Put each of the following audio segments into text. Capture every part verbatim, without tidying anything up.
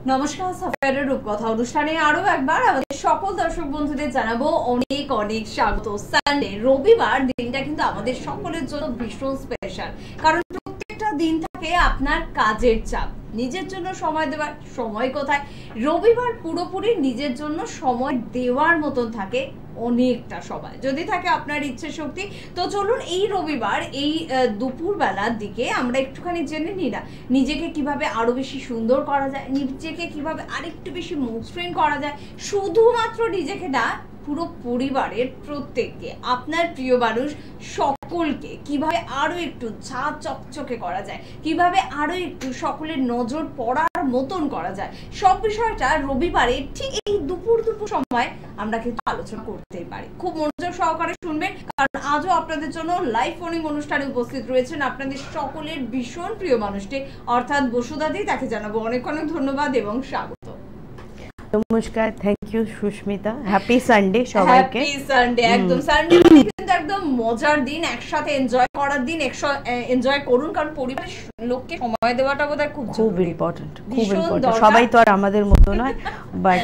নমস্কার, সাফায়ারের রূপকথা অনুষ্ঠানে আরো একবার আমাদের সকল দর্শক বন্ধুদের জানাবো অনেক অনেক স্বাগত। সানডে, রবিবার দিনটা কিন্তু আমাদের সকলের জন্য ভীষণ স্পেশাল, কারণ প্রত্যেকটা দিন থাকে আপনার কাজের চাপ, নিজের জন্য সময় দেওয়ার সময় কোথায়? রবিবার পুরোপুরি নিজের জন্য সময় দেওয়ার মতন থাকে অনেকটা সময়, যদি থাকে আপনার ইচ্ছে শক্তি। তো চলুন এই রবিবার এই দুপুর বেলার দিকে আমরা একটুখানি জেনে নিই না নিজেকে কিভাবে আরো বেশি সুন্দর করা যায়, নিজেকে কিভাবে আরেকটু বেশি মসৃণ করা যায়। শুধুমাত্র নিজেকে না, পুরো পরিবারের প্রত্যেককে, আপনার প্রিয় মানুষ সকলকে কিভাবে আরো একটু ঝা চকচকে করা যায়, কিভাবে আরো একটু সকলের নজর পড়ার মতন করা যায়, সব বিষয়টা রবিবারে ঠিক এই দুপুর দুপুর সময় আমরা কিন্তু আলোচনা করতেই পারি। খুব মনোযোগ সহকারে শুনবেন, কারণ আজও আপনাদের জন্য লাইভ ফোনিং অনুষ্ঠানে উপস্থিত রয়েছেন আপনাদের সকলের ভীষণ প্রিয় মানুষটি, অর্থাৎ বসুদাদি। তাকে জানাবো অনেক অনেক ধন্যবাদ এবং স্বাগত। নমস্কার, thank you Susmita. Happy Sunday সবাইকে। Happy Sunday. একদম সানডে কিন্তু একদম মজার দিন, একসাথে এনজয় করার দিন, এনজয় করুন, কারণ পরিবারের লোককে সময় দেওয়াটা বোধহয় খুব খুব ইম্পর্টেন্ট, খুব ইম্পর্টেন্ট। সবাই তো আর আমাদের মতো নয়, বাট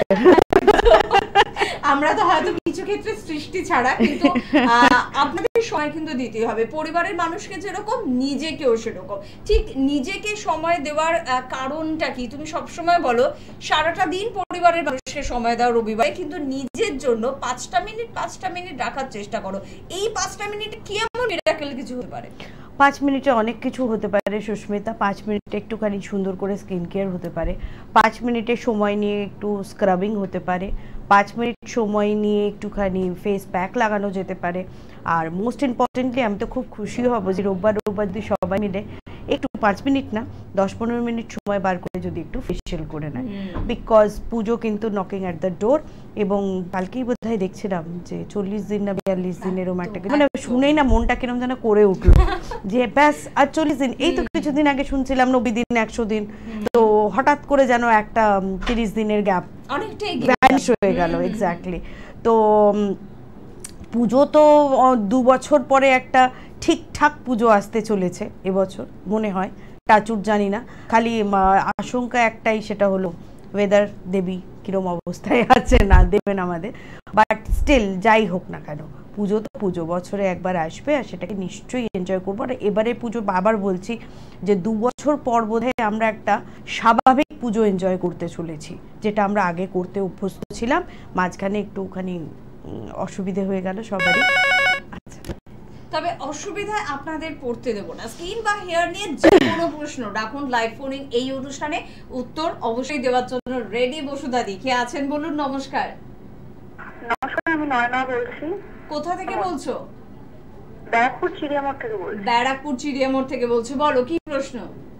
আমরা তো হয়তো কিছু ক্ষেত্রে সৃষ্টি ছাড়া, কিন্তু আপনাদের সময় কিন্তু দিতেই হবে। পরিবারের মানুষকে যেরকম নিজেকেও সেরকম। ঠিক নিজেকে সময় দেওয়ার কারণটা কি? তুমি সবসময় বলো সারাটা দিন পরিবারের মানুষকে সময় দাও রবিবারে, কিন্তু নিজের জন্য পাঁচটা মিনিট পাঁচটা মিনিট রাখার চেষ্টা করো। এই পাঁচটা মিনিটে কি এমন মিরাকেল কিছু হতে পারে? পাঁচ মিনিটে অনেক কিছু হতে পারে সুস্মিতা। পাঁচ মিনিটে একটুখানি সুন্দর করে স্কিন কেয়ার হতে পারে, পাঁচ মিনিটে সময় নিয়ে একটু স্ক্রাবিং হতে পারে, পাঁচ মিনিট সময় নিয়ে একটুখানি ফেস প্যাক লাগানো যেতে পারে। আর মোস্ট ইম্পর্টেন্টলি আমি তো খুব খুশি হব যে রোববার রোববার যদি সবাই মিলে একটু পাঁচ মিনিট না দশ পনেরো মিনিট সময় বার করে যদি একটু ফেশিয়াল করে নেয়, বিকজ পুজো কিন্তু নকিং অ্যাট দ্য ডোর। এবং কালকেই বোধহয় দেখছিলাম যে চল্লিশ দিন না বিয়াল্লিশ দিন এরকম একটা, মানে শুনেই না মনটা কিরম যেন করে উঠলো যে ব্যাস আর চল্লিশ দিন। এই তো কিছুদিন আগে শুনছিলাম নব্বই দিন, একশো দিন, তো হঠাৎ করে যেন একটা তিরিশ দিনের গ্যাপ অনেকটাই ভ্যানিশ হয়ে গেল। এক্স্যাক্টলি। তো পুজো তো দু বছর পরে একটা ঠিকঠাক পুজো আসতে চলেছে এবছর মনে হয়, টাচুট জানি না। খালি আশঙ্কা একটাই, সেটা হলো ওয়েদার দেবী কিরম অবস্থায় আছে, না দেবেন আমাদের। বাট স্টিল যাই হোক না কেন, পুজো তো পুজো, বছরে একবার আসবে, আর সেটাকে নিশ্চয়ই এনজয় করবো। আর এবারে পুজো আবার বলছি যে দু বছর পর বোধহয় আমরা একটা স্বাভাবিক পুজো এনজয় করতে চলেছি, যেটা আমরা আগে করতে অভ্যস্ত ছিলাম। মাঝখানে একটুখানি অসুবিধে হয়ে গেল সবারই। আচ্ছা, তবে অসুবিধায় আপনাদের পড়তে দেব না। স্কিন বা হেয়ার নিয়ে যে কোনো প্রশ্ন রাখুন লাইভ ফোনিং এই অনুষ্ঠানে, উত্তর অবশ্যই দেওয়ার জন্য রেডি বসুদাদি। কে আছেন বলুন? নমস্কার। নমস্কার, আমি নয়না বলছি। কোথা থেকে বলছো? ব্যারাকপুর চিড়িয়ামোড় থেকে বলছি। ব্যারাকপুর চিড়িয়ামোড় থেকে বলছো, বলো কি প্রশ্ন?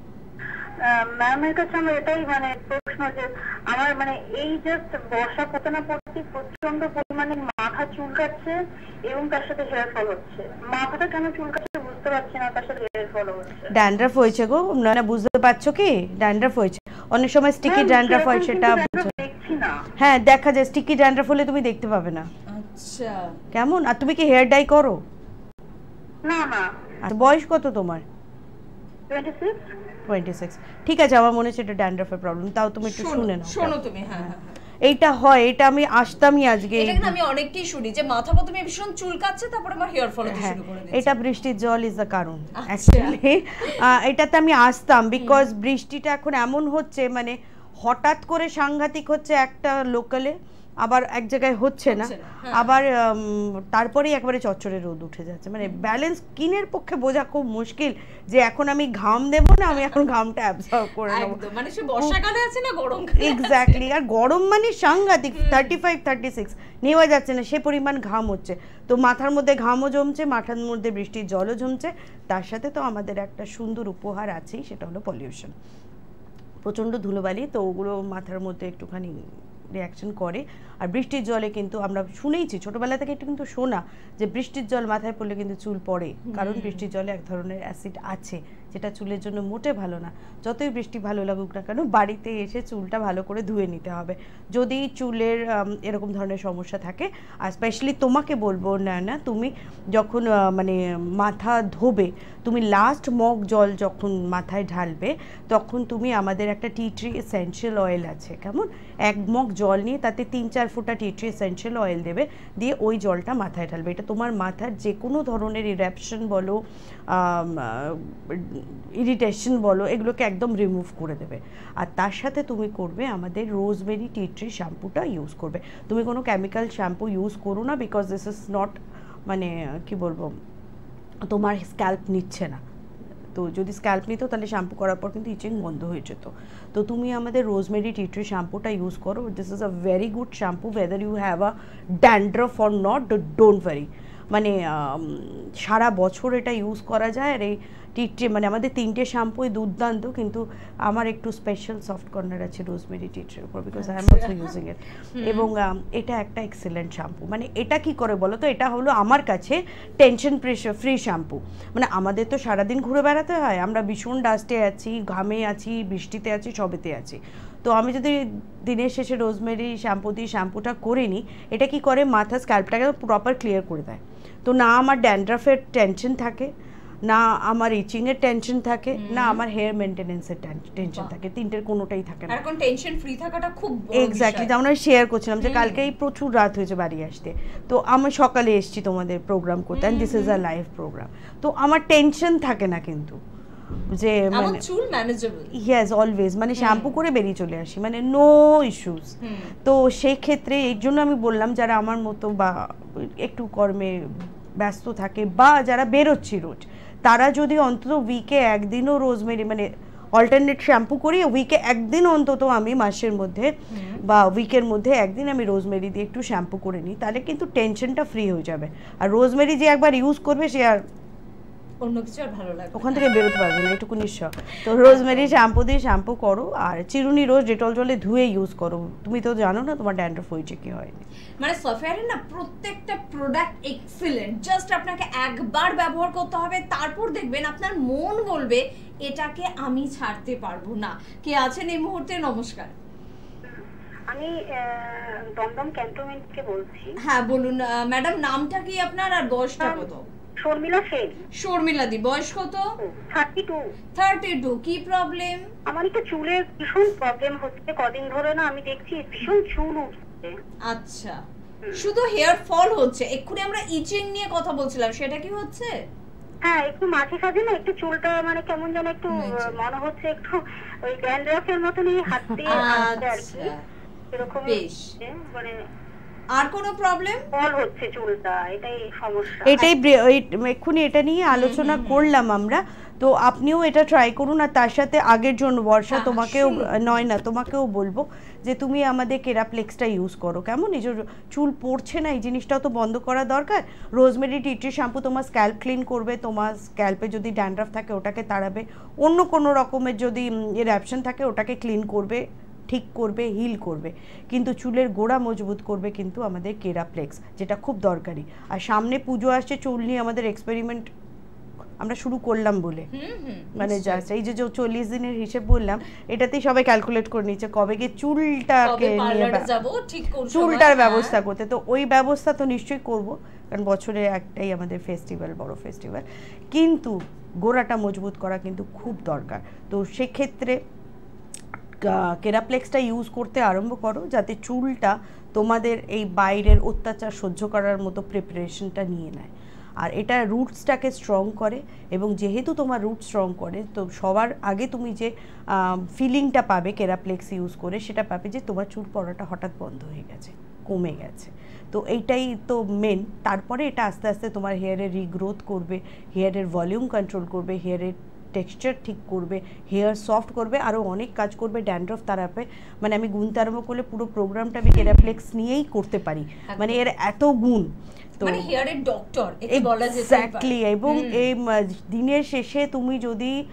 ম্যামের কাছে আমার এটাই মানে প্রশ্ন যে আমার মানে এই জাস্ট বর্ষা পড়তে না পড়তে প্রচন্ড পরিমাণে মাথা চুলকাচ্ছে এবং তার সাথে হেয়ার ফল হচ্ছে। মাথাটা কেন চুলকাচ্ছে বুঝতে পারছি না, তার সাথে হেয়ার ফল হচ্ছে। ড্যান্ড্রাফ হয়েছে গো, না বুঝতে পারছো কি? ড্যান্ড্রাফ হয়েছে, অনেক সময় স্টিকি ড্যান্ড্রাফ হয়, সেটা দেখছি না। হ্যাঁ দেখা যায়, স্টিকি ড্যান্ড্রাফ হলে তুমি দেখতে পাবে না। আচ্ছা, কেমন? আর তুমি কি হেয়ার ডাই করো? না না। আচ্ছা, বয়স কত তোমার? ছাব্বিশ। ছাব্বিশ। ঠিক আছে, আমার মনে হচ্ছে এটা ড্যান্ড্রাফের প্রবলেম। তাও তুমি একটু শুনে নাও। শোনো তুমি। হ্যাঁ হ্যাঁ, এইটা হয়, এটা আমি আসতামই আজকে। এটা কিন্তু আমি অনেককেই শুনি যে মাথা প্রথমে ভীষণ চুলকাচ্ছে, তারপরে আমার হেয়ার ফল হতে শুরু করে দিয়েছে। এটা বৃষ্টির জল ইজ দ্য কারণ অ্যাকচুয়ালি। এটাতে আমি আসতাম বিকজ বৃষ্টিটা এখন এমন হচ্ছে, মানে হঠাৎ করে সাংঘাতিক হচ্ছে একটা লোকালে, আবার এক জায়গায় হচ্ছে না, আবার তারপরেই একবারে চচ্চড়ে রোদ উঠে যাচ্ছে। মানে ব্যালেন্স স্কিনের পক্ষে বোঝা খুব মুশকিল যে এখন আমি ঘাম দেব না, আমি এখন ঘামটা অ্যাবজর্ব করে নেব। একদম, মানে সে বর্ষাকালে আছে না গরমকালে। এক্স্যাক্টলি। আর গরম মানে সাংঘাতিক, থার্টি ফাইভ থার্টি সিক্স নেওয়া যাচ্ছে না, সে পরিমাণ ঘাম হচ্ছে। তো মাথার মধ্যে ঘামও জমছে, মাথার মধ্যে বৃষ্টির জলও জমছে, তার সাথে তো আমাদের একটা সুন্দর উপহার আছেই, সেটা হলো পলিউশন। প্রচণ্ড ধুলোবালি, তো ওগুলো মাথার মধ্যে একটুখানি রিয়াকশন করে। আর বৃষ্টির জলে কিন্তু আমরা শুনেইছি ছোটবেলা থেকে একটু কিন্তু শোনা যে বৃষ্টির জল মাথায় পড়লে কিন্তু চুল পড়ে, কারণ বৃষ্টির জলে এক ধরনের অ্যাসিড আছে যেটা চুলের জন্য মোটে ভালো না। যতই বৃষ্টি ভালো লাগুক না কেন বাড়িতে এসে চুলটা ভালো করে ধুয়ে নিতে হবে। যদি চুলের এরকম ধরনের সমস্যা থাকে, আর স্পেশালি তোমাকে বলবো না না তুমি যখন মানে মাথা ধোবে, তুমি লাস্ট মগ জল যখন মাথায় ঢালবে তখন তুমি আমাদের একটা টি ট্রি এসেনশিয়াল অয়েল আছে, কেমন, এক মগ জল নিয়ে তাতে তিন চার ফোঁটা টি ট্রি এসেনশিয়াল অয়েল দেবে, দিয়ে ওই জলটা মাথায় ঢালবে। এটা তোমার মাথার যে কোনো ধরনের ইরাপশন বলো, ইরিটেশন বলো, এগুলোকে একদম রিমুভ করে দেবে। আর তার সাথে তুমি করবে আমাদের রোজমেরি টি ট্রি শ্যাম্পুটা ইউজ করবে। তুমি কোনো কেমিক্যাল শ্যাম্পু ইউজ করো না, বিকজ দিস ইজ নট, মানে কি বলবো, তোমার স্ক্যাল্প নিচ্ছে না। তো যদি স্ক্যাল্প নিত তাহলে শ্যাম্পু করার পর কিন্তু ইচিং বন্ধ হয়ে যেত। তো তুমি আমাদের রোজমেরি টি ট্রি শ্যাম্পুটা ইউজ করো। This is a very good shampoo, whether you have a dandruff or not, don't worry. মানে সারা বছর এটা ইউজ করা যায়। আর এই টি ট্রি মানে আমাদের তিনটে শ্যাম্পুই দুর্দান্ত, কিন্তু আমার একটু স্পেশাল সফট কর্নার আছে রোজমেরি টি ট্রির উপর, because I am also using it. এবং এটা একটা এক্সেলেন্ট শ্যাম্পু। মানে এটা কি করে বলো তো, এটা হলো আমার কাছে টেনশন প্রেশার ফ্রি শ্যাম্পু। মানে আমাদের তো সারাদিন ঘুরে বেড়াতে হয়, আমরা ভীষণ ডাস্টে আছি, ঘামে আছি, বৃষ্টিতে আছি, সবেতে আছি। তো আমি যদি দিনের শেষে রোজমেরি শ্যাম্পু দিয়ে শ্যাম্পুটা করে নিই, এটা কি করে মাথা স্ক্যাল্পটাকে প্রপার ক্লিয়ার করে দেয়। তো না আমার ড্যান্ড্রাফের টেনশন থাকে, না আমার ইচিংয়ের টেনশন থাকে, না আমার হেয়ার মেইনটেনেন্সের টেনশন থাকে, তিনটের কোনোটাই থাকে না। এখন টেনশন ফ্রি থাকাটা খুব এক্স্যাক্টলি। যেমন আমি শেয়ার করছিলাম যে কালকেই প্রচুর রাত হয়েছে বাড়ি আসতে, তো আমি সকালে এসেছি তোমাদের প্রোগ্রাম করতে, and this is a live program. তো আমার টেনশন থাকে না কিন্তু, যে মানে চুল ম্যানেজেবল। ইয়েস, অলওয়েজ, মানে শ্যাম্পু করে বেরিয়ে চলে আসি, মানে নো ইস্যুস। তো সেই ক্ষেত্রে এই জন্য আমি বললাম যারা আমার মতো বা একটু কর্মে ব্যস্ত থাকে বা যারা বেরোচ্ছি রোজ, তারা যদি অন্তত উইকে একদিনও রোজমেরি মানে অল্টারনেট শ্যাম্পু করি, উইকে একদিন অন্তত আমি মাসের মধ্যে বা উইকের মধ্যে একদিন আমি রোজমেরি দিয়ে একটু শ্যাম্পু করে নিই, তাহলে কিন্তু টেনশনটা ফ্রি হয়ে যাবে। আর রোজমেরি যে একবার ইউজ করবে সে আর অন্য কিছু আর ভালো লাগবে, ওখান থেকে বেরোতে পারবে না, এটুকু নিশ্চয়। তো রোজমেরি শ্যাম্পু দিয়ে শ্যাম্পু করো, আর চিরুনি রোজ ডেটল জলে ধুয়ে ইউজ করো। তুমি তো জানো না তোমার ড্যান্ড্রফ হয়েছে কি হয়নি। মানে সফটওয়্যারের না প্রত্যেকটা প্রোডাক্ট এক্সিলেন্ট, জাস্ট আপনাকে একবার ব্যবহার করতে হবে, তারপর দেখবেন আপনার মন বলবে এটাকে আমি ছাড়তে পারবো না। কে আছেন এই মুহূর্তে? নমস্কার, আমি দমদম ক্যান্টনমেন্ট থেকে বলছি। হ্যাঁ বলুন ম্যাডাম, নামটা কি আপনার আর বয়সটা কত? শর্মিলা সেন। শর্মিলা দি, বয়স কত? Thirty two. Thirty two. কি প্রবলেম? আমার একটু চুলের ভীষণ প্রবলেম হচ্ছে কদিন ধরে, না আমি দেখছি ভীষণ চুল উঠছে। আচ্ছা, শুধু হেয়ার ফল হচ্ছে? এক্ষুনি আমরা ইচিং নিয়ে কথা বলছিলাম, সেটা কি হচ্ছে? হ্যাঁ, একটু মাঝে সাঝে না একটু চুলটা মানে কেমন যেন একটু মনে হচ্ছে একটু ওই ড্যান্ড্রাফের মতনই হাত দিয়ে আসছে আর কি, এরকম। বেশ, মানে আর কোনো প্রবলেম? ফল হচ্ছে চুলটা, এটাই সমস্যা। এটাই এক্ষুনি এটা নিয়ে আলোচনা করলাম আমরা। তো আপনিও এটা ট্রাই করুন। আর তার সাথে আগের জন্য বর্ষা তোমাকেও নয় না তোমাকেও বলবো যে তুমি আমাদের কেরাপ্লেক্সটা ইউজ করো, কেমন? এই যে চুল পড়ছে না, এই জিনিসটাও তো বন্ধ করা দরকার। রোজমেরি টি ট্রি শ্যাম্পু তোমার স্ক্যাল্প ক্লিন করবে, তোমার স্ক্যাল্পে যদি ড্যান্ড্রাফ থাকে ওটাকে তাড়াবে, অন্য কোনো রকমের যদি ইরাপশন থাকে ওটাকে ক্লিন করবে, ঠিক করবে, হিল করবে, কিন্তু চুলের গোড়া মজবুত করবে কিন্তু আমাদের কেরাপ্লেক্স, যেটা খুব দরকারি। আর সামনে পুজো আসছে, চুল নিয়ে আমাদের এক্সপেরিমেন্ট আমরা শুরু করলাম বলে, মানে জাস্ট এই যে চল্লিশ দিনের হিসেব বললাম, এটাতেই সবাই ক্যালকুলেট করে নিচ্ছে কবে গিয়ে চুলটাকে নিয়ে চুলটার ব্যবস্থা করতে। তো ওই ব্যবস্থা তো নিশ্চয়ই করব, কারণ বছরে একটাই আমাদের ফেস্টিভ্যাল, বড় ফেস্টিভ্যাল, কিন্তু গোড়াটা মজবুত করা কিন্তু খুব দরকার। তো সেক্ষেত্রে কেরাপ্লেক্সটা ইউজ করতে আরম্ভ করো, যাতে চুলটা তোমাদের এই বাইরের অত্যাচার সহ্য করার মতো প্রিপারেশনটা নিয়ে নেয়। আর এটা রুটসটাকে স্ট্রং করে, এবং যেহেতু তোমার রুট স্ট্রং করে, তো সবার আগে তুমি যে ফিলিংটা পাবে কেরাপ্লেক্স ইউজ করে, সেটা পাবে যে তোমার চুল পড়াটা হঠাৎ বন্ধ হয়ে গেছে, কমে গেছে। তো এইটাই তো মেন। তারপরে এটা আস্তে আস্তে তোমার হেয়ারের রিগ্রোথ করবে, হেয়ারের ভলিউম কন্ট্রোল করবে, হেয়ারের টেক্সচার ঠিক করবে, হেয়ার সফট করবে, আরও অনেক কাজ করবে, ড্যান্ড্রফ তাড়াবে। মানে আমি গুণ আরম্ভ করলে পুরো প্রোগ্রামটা আমি কেরাপ্লেক্স নিয়েই করতে পারি, মানে এর এত গুণ। মানে হেয়ারের ডক্টর একে বলা যেতে পারে। এক্স্যাক্টলি। এবং এই দিনের শেষে তুমি যদি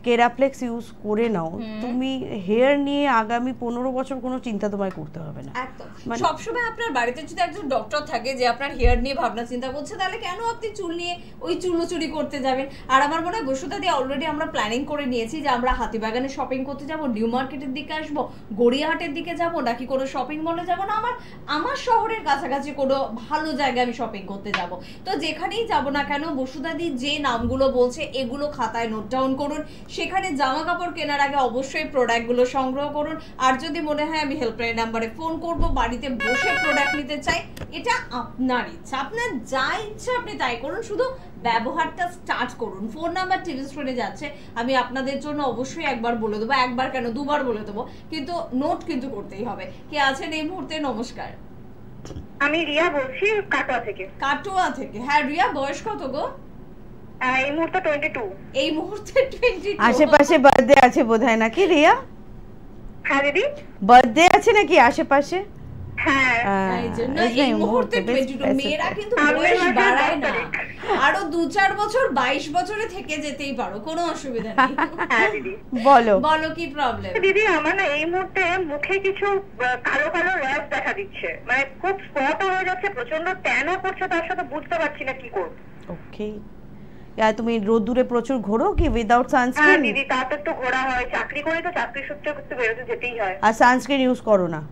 কেরাপ্লেক্স ইউজ করে নাও, তুমি হেয়ার নিয়ে আগামী পনেরো বছর কোনো চিন্তা তোমায় করতে হবে না। একদম সবসময় আপনার বাড়িতে যদি একজন ডক্টর থাকে যে আপনার হেয়ার নিয়ে ভাবনা চিন্তা করছে, তাহলে কেন আপনি চুল নিয়ে ওই চুলোচুরি করতে যাবেন? আর আমার মনে হয় বসুধা দিয়ে অলরেডি আমরা প্ল্যানিং করে নিয়েছি যে আমরা হাতিবাগানে শপিং করতে যাব, নিউ মার্কেটের দিকে আসবো, গড়িয়াহাটের দিকে যাব, নাকি কোনো শপিং মলে যাব না, আমার আমার শহরের কাছাকাছি কোনো ভালো জায়গায় আমি শপিং করতে যাব। তো যেখানেই যাব না কেন বসুধা দি যে নামগুলো বলছে এগুলো খাতায় নোট ডাউন করুন, সেখানে জামা কাপড় কেনার আগে অবশ্যই প্রোডাক্টগুলো সংগ্রহ করুন। আর যদি মনে হয় আমি হেল্পলাইন নাম্বারে ফোন করব, বাড়িতে বসে প্রোডাক্ট নিতে চাই, এটা আপনার ইচ্ছা, আপনার যা ইচ্ছা আপনি তাই করুন, শুধু ব্যবহারটা স্টার্ট করুন। ফোন নাম্বার টিভি স্ক্রিনে যাচ্ছে, আমি আপনাদের জন্য অবশ্যই একবার বলে দেবো, একবার কেন দুবার বলে দেবো, কিন্তু নোট কিন্তু করতেই হবে। কে আছেন এই মুহূর্তে? নমস্কার, আমি রিয়া বলছি কাটোয়া থেকে। কাটোয়া থেকে, হ্যাঁ রিয়া, বয়স কত গো? এই মুহূর্তে বাহাত্তর। এই মুহূর্তে বাহাত্তর। আশেপাশে বার্থডে আছে বোধহয় নাকি রিয়া? হ্যাঁ দিদি, বার্থডে আছে নাকি আশেপাশে? হ্যাঁ, এই জন্য এই মুহূর্তে বাহাত্তর। মেয়েরা কিন্তু বয়স বাড়ায় না, আরো দু চার বছর বাইশ বছরে থেকে যেতেই পারো, কোনো অসুবিধা নেই। হ্যাঁ দিদি বলো বলো কি প্রবলেম? দিদি আমার না এই মুহূর্তে মুখে কিছু কালো কালো র্যাশ দেখা দিচ্ছে, মানে খুব স্পট হয়ে যাচ্ছে, প্রচন্ড ট্যানও করছে, তার সাথে বুঝতে পারছি না কি করব। ওকে, তুমি রোদ্দুরে প্রচুর ঘোরো কি উইদাউট সানস্ক্রিন? হ্যাঁ দিদি, তা তো একটু ঘোরা হয়, চাকরি করি তো চাকরি সূত্রে একটু বেরোতে যেতেই হয়। আর সানস্ক্রিন ইউজ করো না?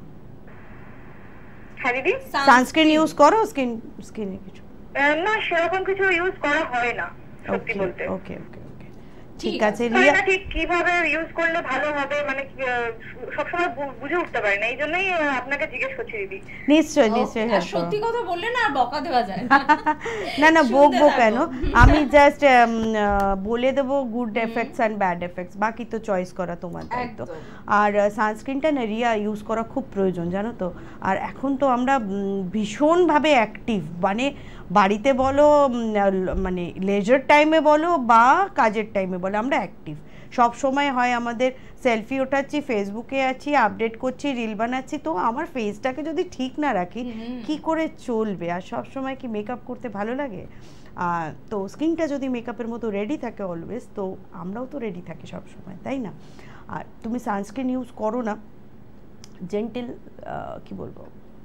হ্যাঁ দিদি, সানস্ক্রিন ইউজ করো স্কিন স্কিনে কিছু? না সেরকম কিছু ইউজ করা হয় না সত্যি বলতে। ওকে ওকে ওকে, ঠিক আছে রিয়া। এটা ঠিক কিভাবে ইউজ করলে ভালো হবে মানে সবসময় বুঝে উঠতে পারি না, এই জন্যই আপনাকে জিজ্ঞেস করছি দিদি। নিশ্চয়ই নিশ্চয়ই, হ্যাঁ সত্যি কথা বললে না আর বকা দেওয়া যায় না না, বকবো কেন, আমি জাস্ট বলে দেবো good effects and bad effects, বাকি তো চয়েস করা তোমার দায়িত্ব। আর সানস্ক্রিনটা না রিয়া ইউজ করা খুব প্রয়োজন জানো তো। আর এখন তো আমরা ভীষণভাবে অ্যাক্টিভ, মানে বাড়িতে বলো, মানে লেজার টাইমে বলো বা কাজের টাইমে বলো, আমরা অ্যাক্টিভ সব সময় হয়। আমাদের সেলফি ওঠাচ্ছি, ফেসবুকে আছি, আপডেট করছি, রিল বানাচ্ছি, তো আমার ফেসটাকে যদি ঠিক না রাখি কি করে চলবে? আর সব সময় কি মেকআপ করতে ভালো লাগে? তো স্কিনটা যদি মেকআপের মতো রেডি থাকে অলওয়েজ, তো আমরাও তো রেডি থাকি সব সময়, তাই না? আর তুমি সানস্ক্রিন ইউজ করো না, জেন্টেল কি বলবো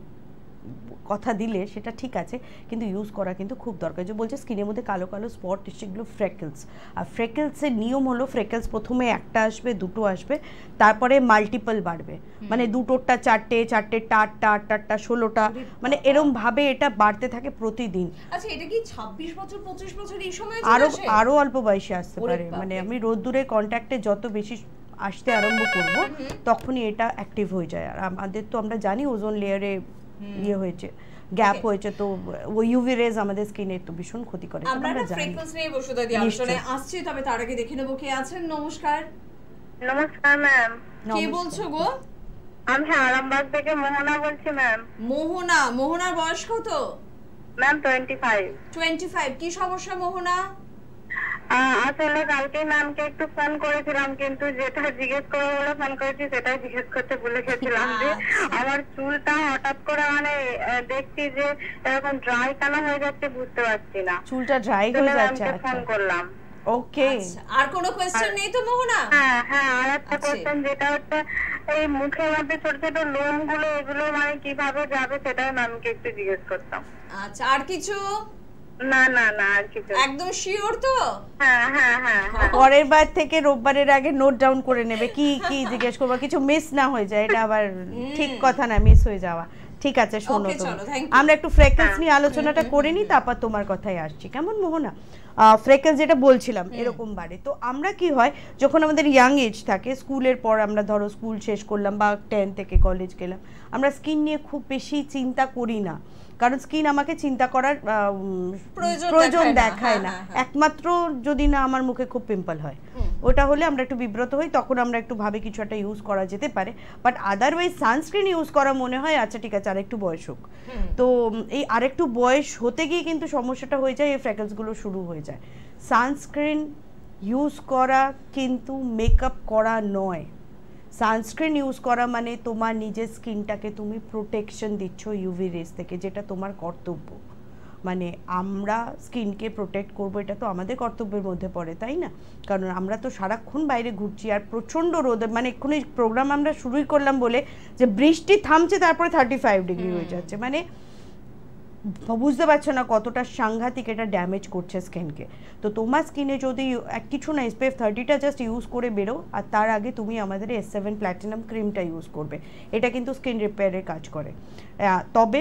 কথা দিলে সেটা ঠিক আছে, কিন্তু ইউজ করা কিন্তু খুব দরকার। যে বলছে স্কিনের মধ্যে কালো কালো স্পট, সেগুলো ফ্রেকেলস। আর ফ্রেকেলসের নিয়ম হলো ফ্রেকেলস প্রথমে একটা আসবে, দুটো আসবে, তারপরে মাল্টিপল বাড়বে, মানে দুটোটা চারটে, চারটেটা আটটা, আটটা ষোলোটা, মানে এরকম ভাবে এটা বাড়তে থাকে প্রতিদিন। আচ্ছা এটা কি ছাব্বিশ বছর পঁচিশ বছর এই সময় আরো আরো অল্প বয়সে আসতে পারে, মানে আমি রোদ্দুরের কন্ট্যাক্টে যত বেশি আসতে আরম্ভ করব তখনই এটা অ্যাক্টিভ হয়ে যায়। আর আমাদের তো আমরা জানি ওজোন লেয়ারে ইয়ে হয়েছে, গ্যাপ হয়েছে, তো ওই ইউভি রেজ আমাদের স্কিনে তো ভীষণ ক্ষতি করে। আমরা একটা ফ্রিকোয়েন্সি নিয়ে বসুধা দি আলোচনায় আসছি, তবে তার আগে দেখে নেব কে আছেন। নমস্কার। নমস্কার ম্যাম, কে বলছো গো? আমি আরামবাগ থেকে মোহনা বলছি ম্যাম। মোহনা, মোহনার বয়স কত? ম্যাম পঁচিশ। পঁচিশ, কি সমস্যা মোহনা? আসলে কালকে ম্যামকে একটু ফোন করেছিলাম, কিন্তু যেটা জিজ্ঞেস করে বলে ফোন করেছি সেটাই জিজ্ঞেস করতে ভুলে গেছিলাম যে আমার চুলটা হঠাৎ করে মানে দেখছি যে এরকম ড্রাই কেন হয়ে যাচ্ছে বুঝতে পারছি না। চুলটা ড্রাই হয়ে যাচ্ছে, ফোন করলাম। ওকে, আর কোনো কোশ্চেন নেই তো মোহনা? হ্যাঁ হ্যাঁ, আর একটা কোশ্চেন যেটা হচ্ছে এই মুখের মধ্যে ছোট ছোট লোম গুলো, এগুলো মানে কিভাবে যাবে সেটাই ম্যামকে একটু জিজ্ঞেস করতাম। আচ্ছা, আর কিছু? না না না, আর কিছু। একদম শিওর তো? হ্যাঁ হ্যাঁ হ্যাঁ। পরের বার থেকে রোববারের আগে নোট ডাউন করে নেবে কি কি জিজ্ঞেস করবা, কিছু মিস না হয়ে যায়, এটা আবার ঠিক কথা না, মিস হয়ে যাওয়া। ঠিক আছে, শোনো তো আমরা একটু ফ্রেকেলস নিয়ে আলোচনাটা করে নিই, তারপর তোমার কথাই আসছি, কেমন মোহনা? ফ্রেকেলস যেটা বলছিলাম এরকম বাড়ে, তো আমরা কি হয় যখন আমাদের ইয়াং এজ থাকে, স্কুলের পর আমরা ধরো স্কুল শেষ করলাম বা টেন থেকে কলেজ গেলাম, আমরা স্কিন নিয়ে খুব বেশি চিন্তা করি না, কারণ স্কিন আমাকে চিন্তা করার প্রয়োজন দেখায় না, একমাত্র যদি না আমার মুখে খুব পিম্পল হয়, ওটা হলে আমরা একটু বিব্রত হই, তখন আমরা একটু ভাবে কিছু একটা ইউজ করা যেতে পারে, বাট আদারওয়াইজ সানস্ক্রিন ইউজ করা মনে হয় আচ্ছা ঠিক আছে আরেকটু বয়স হোক। তো এই আরেকটু বয়স হতে গিয়ে কিন্তু সমস্যাটা হয়ে যায়, এই ফ্রেকেলসগুলো শুরু হয়ে যায়। সানস্ক্রিন ইউজ করা কিন্তু মেকআপ করা নয়। সানস্ক্রিন ইউজ করা মানে তোমার নিজের স্কিনটাকে তুমি প্রোটেকশন দিচ্ছ ইউভি রেস থেকে, যেটা তোমার কর্তব্য। মানে আমরা স্কিনকে প্রোটেক্ট করবো, এটা তো আমাদের কর্তব্যের মধ্যে পড়ে, তাই না? কারণ আমরা তো সারাক্ষণ বাইরে ঘুরছি আর প্রচণ্ড রোদে, মানে এক্ষুনি প্রোগ্রাম আমরা শুরুই করলাম বলে যে বৃষ্টি থামছে তারপরে থার্টি ফাইভ ডিগ্রি হয়ে যাচ্ছে, মানে বুঝতে পারছো না কতটা সাংঘাতিক এটা ড্যামেজ করছে স্কিনকে। তো তোমার স্কিনে যদি কিছু না এসপিএফ থার্টিটা জাস্ট ইউজ করে বেরো, আর তার আগে তুমি আমাদের এস সেভেন প্ল্যাটিনাম ক্রিমটা ইউজ করবে, এটা কিন্তু স্কিন রিপেয়ারের কাজ করে। তবে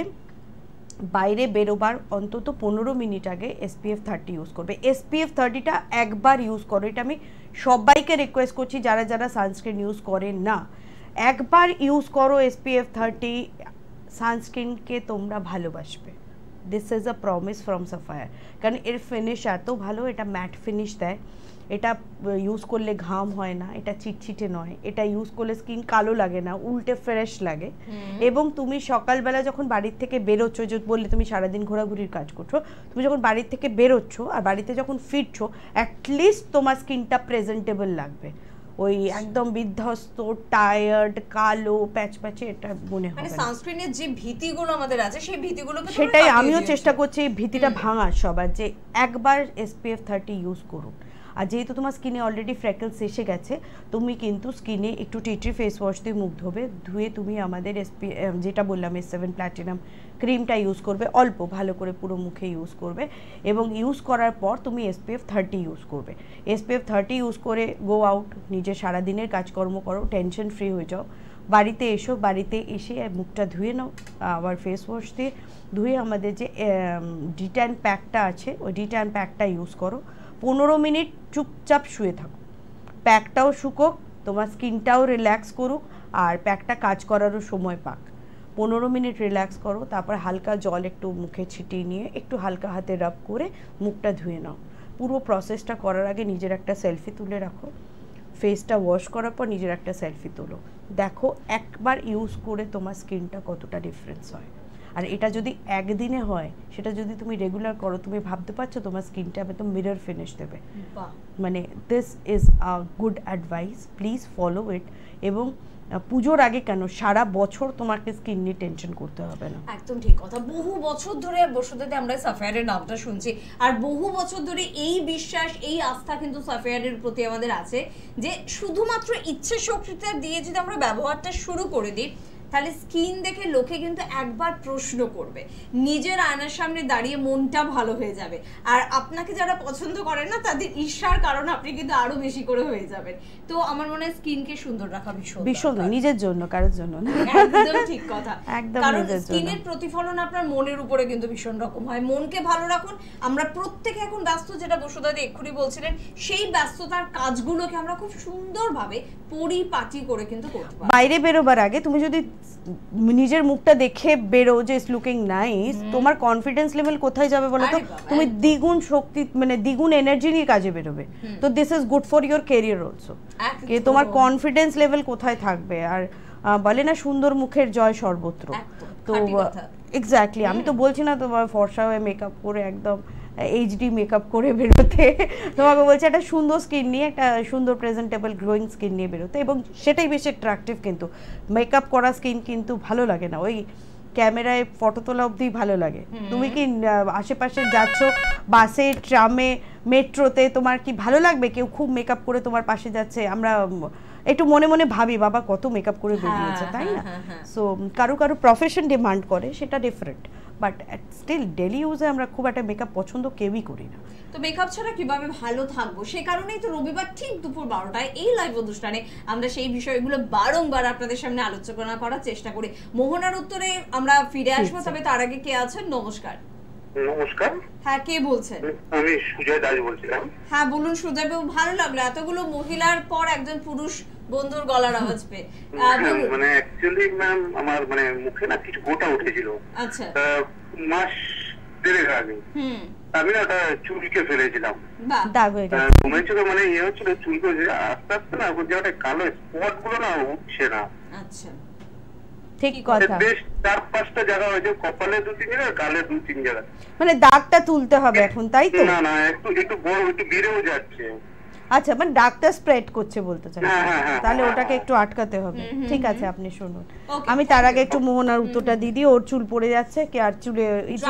বাইরে বেরোবার অন্তত পনেরো মিনিট আগে এসপিএফ থার্টি ইউজ করবে। এসপিএফ থার্টিটা একবার ইউজ করো, এটা আমি সবাইকে রিকোয়েস্ট করছি যারা যারা সানস্ক্রিন ইউজ করেন না, একবার ইউজ করো এসপিএফ থার্টি, সানস্ক্রিনকে তোমরা ভালোবাসবে। This is a promise from Sapphire, কারণ এর ফিনিশ এত ভালো, এটা ম্যাট ফিনিশ দেয়, এটা ইউজ করলে ঘাম হয় না, এটা চিটচিটে নয়, এটা ইউজ করলে স্কিন কালো লাগে না, উল্টে ফ্রেশ লাগে। এবং তুমি সকালবেলা যখন বাড়ির থেকে বেরোচ্ছ, যে বললে তুমি সারাদিন ঘোরাঘুরির কাজ করছো, তুমি যখন বাড়ির থেকে বেরোচ্ছ আর বাড়িতে যখন ফিরছো, অ্যাটলিস্ট তোমার স্কিনটা প্রেজেন্টেবল লাগবে। ওই একদম বিধ্বস্ত, টায়ার্ড, কালো, প্যাচ প্যাচে এটা মনে হবে। মানে সানস্ক্রিনের যে ভীতিগুলো আমাদের আছে সেই ভীতিগুলোকে সেটাই আমিও চেষ্টা করছি এই ভীতিটা ভাঙার সবার, যে একবার এসপিএফ থার্টি ইউজ করুন। আর যেহেতু তোমার স্কিনে অলরেডি ফ্র্যাকলস এসে গেছে, তুমি কিন্তু স্কিনে একটু টিট্রি ফেস ওয়াশ দিয়ে মুখ ধোবে, ধুয়ে তুমি আমাদের এসপি যেটা বললাম এস সেভেন প্ল্যাটিনাম ক্রিমটা ইউজ করবে, অল্প ভালো করে পুরো মুখে ইউজ করবে, এবং ইউজ করার পর তুমি এসপিএফ থার্টি ইউজ করবে। এসপিএফ থার্টি ইউজ করে গো আউট, নিজের সারাদিনের কাজকর্ম করো, টেনশন ফ্রি হয়ে যাও। বাড়িতে এসো, বাড়িতে এসে মুখটা ধুয়ে নাও আবার ফেস ওয়াশ দিয়ে, ধুয়ে আমাদের যে ডিট্যান প্যাকটা আছে ওই ডিট্যান প্যাকটা ইউজ করো। পনেরো মিনিট চুপচাপ শুয়ে থাকো, প্যাকটাও শুকোক, তোমার স্কিনটাও রিল্যাক্স করুক, আর প্যাকটা কাজ করারও সময় পাক। পনেরো মিনিট রিল্যাক্স করো, তারপর হালকা জল একটু মুখে ছিটিয়ে নিয়ে একটু হালকা হাতে রাব করে মুখটা ধুয়ে নাও। পুরো প্রসেসটা করার আগে নিজের একটা সেলফি তুলে রাখো, ফেসটা ওয়াশ করার পর নিজের একটা সেলফি তোলো, দেখো একবার ইউজ করে তোমার স্কিনটা কতটা ডিফারেন্স হয়। আর এটা যদি একদিনে হয়, সেটা যদি তুমি রেগুলার করো, তুমি ভাবতে পারছো তোমার স্কিনটা একদম মিরর ফিনিশ দেবে। মানে this is a good advice, please follow it. এবং পুজোর আগে কেন, সারা বছর তোমাকে স্কিন নিয়ে টেনশন করতে হবে না। একদম ঠিক কথা। বহু বছর ধরে বসুদেতে আমরা সাফায়ারের নামটা শুনছি, আর বহু বছর ধরে এই বিশ্বাস, এই আস্থা কিন্তু সাফায়ারের প্রতি আমাদের আছে, যে শুধুমাত্র ইচ্ছে শক্তিটা দিয়ে যদি আমরা ব্যবহারটা শুরু করে দিই, তাহলে স্কিন দেখে লোকে কিন্তু একবার প্রশ্ন করবে, নিজের আয়নার সামনে দাঁড়িয়ে মনটা ভালো হয়ে যাবে, আর আপনাকে যারা পছন্দ করেন না তাদের ঈর্ষার কারণে আপনি কিন্তু আরো বেশি করে হয়ে যাবেন। তো আমার মনে হয় স্কিনকে সুন্দর রাখা ভীষণ ভীষণ নিজের জন্য, কারোর জন্য না। একদম ঠিক কথা, একদম কারণ নিজের জন্য। স্কিনের প্রতিফলন আপনার মনের উপরে কিন্তু ভীষণ রকম হয়। মনকে ভালো রাখুন। আমরা প্রত্যেকে এখন ব্যস্ত, যেটা বসুদাদি এক্ষুনি বলছিলেন, সেই ব্যস্ততার কাজগুলোকে আমরা খুব সুন্দরভাবে পরিপাটি করে কিন্তু করতে পারি। বাইরে বেরোবার আগে তুমি যদি নিজের মুখটা দেখে বেরো যে ইটস লুকিং নাইস, তোমার কনফিডেন্স লেভেল কোথায় যাবে বলো তো? তুমি দ্বিগুণ শক্তি, মানে দ্বিগুণ এনার্জি নিয়ে কাজে বেরোবে। তো this is good for your career also, যে তোমার কনফিডেন্স লেভেল কোথায় থাকবে। আর বলে না সুন্দর মুখের জয় সর্বত্র, তো এক্স্যাক্টলি আমি তো বলছি না তোমার ফর্সা হয়ে মেকআপ করে একদম এইচডি মেকআপ করে বেরোতে, তোমাকে বলছে একটা সুন্দর স্কিন নিয়ে, একটা সুন্দর প্রেজেন্টেবল গ্লোয়িং স্কিন নিয়ে বেরোতে, এবং সেটাই বেশি অ্যাট্রাকটিভ। কিন্তু মেকআপ করা স্কিন কিন্তু ভালো লাগে না, ওই ক্যামেরায় ফটো তোলা অবধি ভালো লাগে। তুমি কি আশেপাশে যাচ্ছ, বাসে, ট্রামে, মেট্রোতে, তোমার কি ভালো লাগবে কেউ খুব মেকআপ করে তোমার পাশে যাচ্ছে? আমরা একটু মনে মনে ভাবি বাবা কত মেকআপ করে বেরিয়েছে, তাই না? সো কারো কারো প্রফেশন ডিমান্ড করে, সেটা ডিফারেন্ট, বাট স্টিল ডেলি ইউজে আমরা খুব একটা মেকআপ পছন্দ কেউই করি না। তো মেকআপ ছাড়া কিভাবে ভালো থাকবো, সে কারণেই তো রবিবার ঠিক দুপুর বারোটায় এই লাইভ অনুষ্ঠানে আমরা সেই বিষয়গুলো বারংবার আপনাদের সামনে আলোচনা করার চেষ্টা করি। মোহনার উত্তরে আমরা ফিরে আসবো, তবে তার আগে কে আছেন? নমস্কার। নমস্কার। হ্যাঁ, কে বলছেন? আমি সুজয় দাস বলছিলাম। হ্যাঁ বলুন সুজয় বাবু, ভালো লাগলো এতগুলো মহিলার পর একজন পুরুষ বন্ধুর গলার আওয়াজ পেয়ে। মানে অ্যাকচুয়ালি ম্যাম আমার মানে মুখে না কিছু গোটা উঠেছিল। আচ্ছা। মাস দেড়েক আগে হুম আমি না ওটা চুলকে ফেলেছিলাম, দাগ হয়ে গেছে, কমেছিল, মানে ইয়ে হচ্ছিল চুলকে, আস্তে আস্তে না যে ওটা কালো স্পট গুলো না উঠছে না। আচ্ছা, ঠিক কথা। বেশ চার পাঁচটা জায়গা হয়েছে, কপালে দু তিন জায়গা, গালে দু তিন জায়গা। মানে দাগটা তুলতে হবে এখন, তাই তো? না না একটু একটু বড়, একটু বেড়েও যাচ্ছে। আচ্ছা মানে ডাক্তার স্প্রেড করছে বলতে চাই, তাহলে ওটাকে একটু আটকাতে হবে। ঠিক আছে আপনি শুনুন, আমি তার আগে একটু মোহনার উত্তরটা দিদি। ওর চুল পড়ে যাচ্ছে কি আর চুলে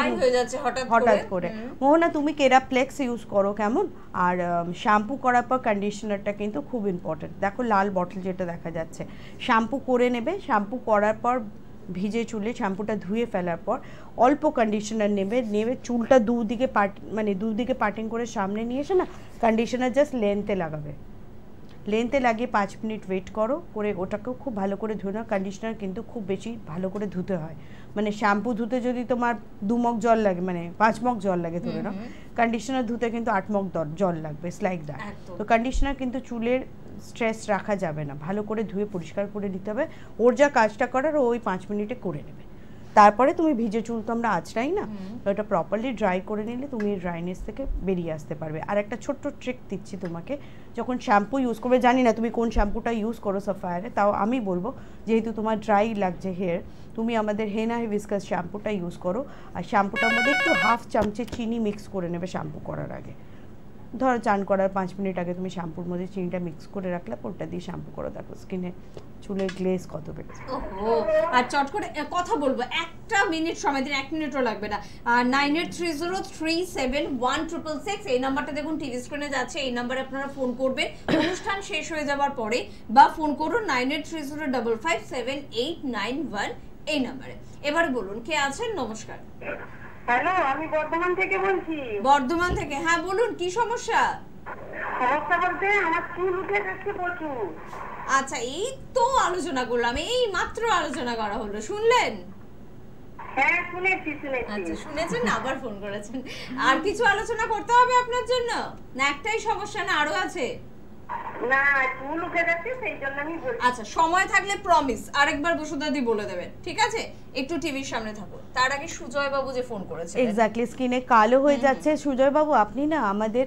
হঠাৎ করে। মোহনা তুমি কেরাপ্লেক্স ইউজ করো কেমন, আর শ্যাম্পু করার পর কন্ডিশনারটা কিন্তু খুব ইম্পর্টেন্ট। দেখো লাল বটল যেটা দেখা যাচ্ছে, শ্যাম্পু করে নেবে, শ্যাম্পু করার পর ভিজে চুলে শ্যাম্পুটা ধুয়ে ফেলার পর অল্প কন্ডিশনার নেবে, নেবে চুলটা দুদিকে পার্ট মানে দুদিকে পার্টিং করে সামনে নিয়ে এসে না কন্ডিশনার জাস্ট লেন্থে লাগাবে, লেন্থে লাগিয়ে পাঁচ মিনিট ওয়েট করো, করে ওটাকেও খুব ভালো করে ধুয়ে নাও। কন্ডিশনার কিন্তু খুব বেশি ভালো করে ধুতে হয়, মানে শ্যাম্পু ধুতে যদি তোমার দু মগ জল লাগে মানে পাঁচ মগ জল লাগে ধরে নাও, কন্ডিশনার ধুতে কিন্তু আট মগ জল লাগবে, ইটস লাইক দ্যাট। তো কন্ডিশনার কিন্তু চুলের স্ট্রেস রাখা যাবে না, ভালো করে ধুয়ে পরিষ্কার করে নিতে হবে। ওর যা কাজটা করার ওই পাঁচ মিনিটে করে নেবে। তারপরে তুমি ভিজে চুল তো আমরা আঁচড়াই না, ওটা প্রপারলি ড্রাই করে নিলে তুমি ড্রাইনেস থেকে বেরিয়ে আসতে পারবে। আর একটা ছোট্ট ট্রিক দিচ্ছি তোমাকে, যখন শ্যাম্পু ইউজ করবে, জানি না তুমি কোন শ্যাম্পুটা ইউজ করো সাফায়ারে, তাও আমি বলবো যেহেতু তোমার ড্রাই লাগছে হেয়ার, তুমি আমাদের হেনা হিবিস্কাস শ্যাম্পুটা ইউজ করো। আর শ্যাম্পুটার মধ্যে একটু হাফ চামচে চিনি মিক্স করে নেবে শ্যাম্পু করার আগে। ধরো চান করার পাঁচ মিনিট আগে তুমি শ্যাম্পুর মধ্যে চিনিটা মিক্স করে রাখলে, ওটা দিয়ে শ্যাম্পু করো, দেখো স্কিনে চুলের গ্লেজ কত বেড়েছে। ওহো, আর চট করে কথা বলবো, একটা মিনিট সময় দিন, এক মিনিটও লাগবে না। আর nine eight three zero three seven one triple six এই নাম্বারটা দেখুন টিভি স্ক্রিনে যাচ্ছে, এই নাম্বারে আপনারা ফোন করবেন অনুষ্ঠান শেষ হয়ে যাবার পরে, বা ফোন করুন nine eight three zero double five seven eight nine one এই নাম্বারে। এবার বলুন কে আছেন? নমস্কার। হ্যালো, আমি বর্ধমান থেকে বলছি। বর্ধমান থেকে, হ্যাঁ বলুন কি সমস্যা? সমস্যা বলতে আমার চুল উঠে যাচ্ছে প্রচুর। আচ্ছা, এই তো আলোচনা করলাম, এই মাত্র আলোচনা করা হলো, শুনলেন? হ্যাঁ শুনেছি শুনেছি। আচ্ছা শুনেছেন না, আবার ফোন করেছেন। আর কিছু আলোচনা করতে হবে আপনার জন্য, না একটাই সমস্যা না আরো আছে? না চুল উঠে যাচ্ছে সেই জন্য আমি বলছি। আচ্ছা সময় থাকলে প্রমিস আরেকবার বসুদাদি বলে দেবেন, ঠিক আছে? একটু টিভির সামনে থাকুন। তার আগে সুজয় বাবু যে ফোন করেছে, এক্স্যাক্টলি স্কিনে কালো হয়ে যাচ্ছে। সুজয় বাবু আপনি না আমাদের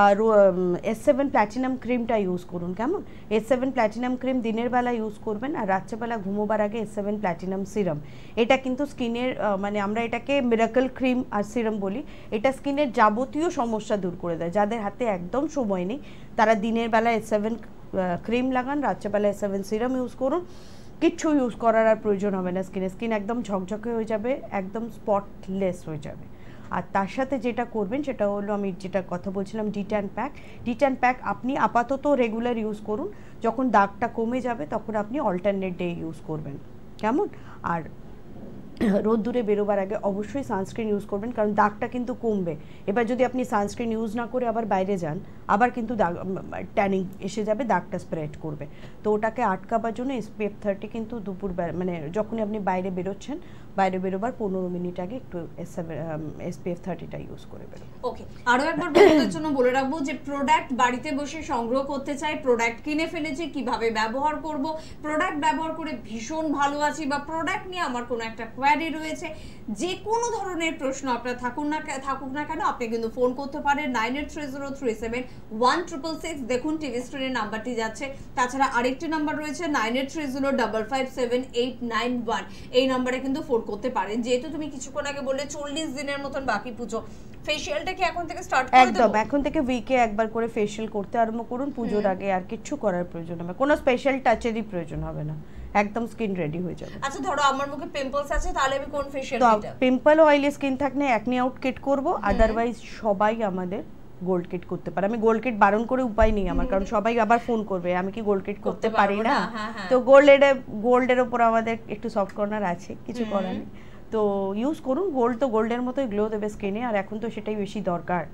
এস সেভেন প্ল্যাটিনাম ক্রিমটা ইউজ করুন কেমন। এস সেভেন প্ল্যাটিনাম ক্রিম দিনের বেলা ইউজ করবেন, আর রাত্রেবেলা ঘুমোবার আগে এস সেভেন প্ল্যাটিনাম সিরাম। এটা কিন্তু স্কিনের মানে আমরা এটাকে মিরাকল ক্রিম আর সিরাম বলি, এটা স্কিনের যাবতীয় সমস্যা দূর করে দেয়। যাদের হাতে একদম সময় নেই তারা দিনের বেলা এস সেভেন ক্রিম লাগান, রাত্রেবেলা এস সেভেন সিরাম ইউজ করুন, কিচ্ছু ইউজ করার আর প্রয়োজন হবে না। স্কিনে স্কিন একদম ঝকঝকে হয়ে যাবে, একদম স্পটলেস হয়ে যাবে। আর তার সাথে যেটা করবেন সেটা হলো আমি যেটা কথা বলছিলাম ডিট্যান প্যাক। ডিট্যান প্যাক আপনি আপাতত রেগুলার ইউজ করুন, যখন দাগটা কমে যাবে তখন আপনি অল্টারনেট ডে ইউজ করবেন কেমন। আর রোদ্দুরে বেরোবার আগে অবশ্যই সানস্ক্রিন ইউজ করবেন, কারণ দাগটা কিন্তু কমবে। এবার যদি আপনি সানস্ক্রিন ইউজ না করে আবার বাইরে যান, আবার কিন্তু দাগ ট্যানিং এসে যাবে, দাগটা স্প্রেড করবে। তো ওটাকে আটকাবার জন্য এসপিএফ থার্টি কিন্তু দুপুর মানে যখনই আপনি বাইরে বেরোচ্ছেন, বাইরে বেরোবার পনেরো মিনিট আগে একটু এসপিএফ থার্টিটা ইউজ করে বেরো। ওকে, আরও একবার বন্ধুদের জন্য বলে রাখবো যে প্রোডাক্ট বাড়িতে বসে সংগ্রহ করতে চাই, প্রোডাক্ট কিনে ফেলেছি কিভাবে ব্যবহার করব, প্রোডাক্ট ব্যবহার করে ভীষণ ভালো আছি, বা প্রোডাক্ট নিয়ে আমার কোনো একটা কোয়ারি রয়েছে, যে কোনো ধরনের প্রশ্ন আপনার থাকুন না থাকুক না কেন আপনি কিন্তু ফোন করতে পারেন nine eight three zero three seven one triple six. দেখুন টিভি স্ক্রিনের নাম্বারটি যাচ্ছে, তাছাড়া আরেকটি নাম্বার রয়েছে nine eight three zero double five seven eight nine one, এই নাম্বারে কিন্তু ফোন করতে পারেন। যেহেতু তুমি কিছুক্ষণ আগে বললে চল্লিশ দিনের মতন বাকি পুজো, ফেশিয়ালটা কি এখন থেকে স্টার্ট করে দেব? একদম, এখন থেকে উইকে একবার করে ফেশিয়াল করতে আরম্ভ করুন পুজোর আগে। আর কিছু করার প্রয়োজন হবে, কোনো স্পেশাল টাচেরই প্রয়োজন হবে না, একদম স্কিন রেডি হয়ে যাবে। আচ্ছা ধরো আমার মুখে পিম্পলস আছে, তাহলে আমি কোন ফেশিয়াল দিতে? পিম্পল অয়েলি স্কিন থাকলে একনি আউট কিট করব, আদারওয়াইজ সবাই আমাদের গোল্ড কিট করতে পারে। আমি গোল্ড কিট বারণ করে উপায় নেই আমার, কারণ সবাই আবার ফোন করবে আমি কি গোল্ড কিট করতে পারি না। তো গোল্ডের গোল্ডের উপর আমাদের একটু সফট কর্নার আছে, কিছু করার নেই। তো ইউজ করুন, গোল্ড তো গোল্ডের মতোই গ্লো দেবে স্কিনে, আর এখন তো সেটাই বেশি দরকার।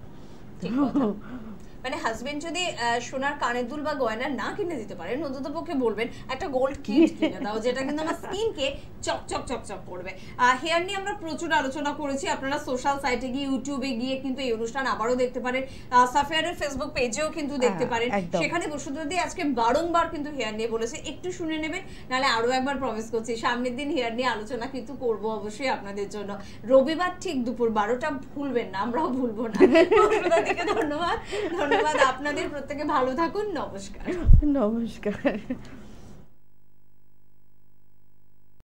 মানে হাজবেন্ড যদি সোনার কানের দুল বা গয়না না কিনে দিতে পারেন, অন্তত পক্ষে বলবেন একটা গোল্ড কিট কিনে দাও, যেটা কিন্তু আমার স্কিনকে চকচক চকচক করবে। হেয়ার নিয়ে আমরা প্রচুর আলোচনা করেছি, আপনারা সোশ্যাল সাইটে গিয়ে ইউটিউবে গিয়ে কিন্তু এই অনুষ্ঠান আবারও দেখতে পারেন, সাফিয়ারের ফেসবুক পেজেও কিন্তু দেখতে পারেন। সেখানে বসুন্ধরা আজকে বারংবার কিন্তু হেয়ার নিয়ে বলেছে, একটু শুনে নেবেন, নাহলে আরো একবার প্রমিস করছি সামনের দিন হেয়ার নিয়ে আলোচনা কিন্তু করবো অবশ্যই আপনাদের জন্য। রবিবার ঠিক দুপুর বারোটা ভুলবেন না, আমরাও ভুলবো না। বসুন্ধরাকে ধন্যবাদ, ধন্যবাদ আপনাদের, প্রত্যেকে ভালো থাকুন, নমস্কার। নমস্কার।